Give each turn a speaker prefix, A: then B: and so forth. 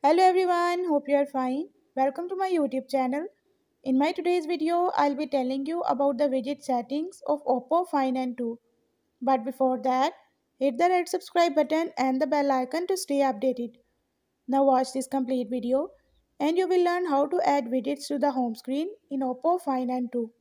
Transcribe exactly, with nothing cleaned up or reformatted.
A: Hello everyone, hope you are fine. Welcome to my YouTube channel. In my today's video, I'll be telling you about the widget settings of Oppo Find and two. But before that, hit the red subscribe button and the bell icon to stay updated. Now watch this complete video and you will learn how to add widgets to the home screen in Oppo Find and two.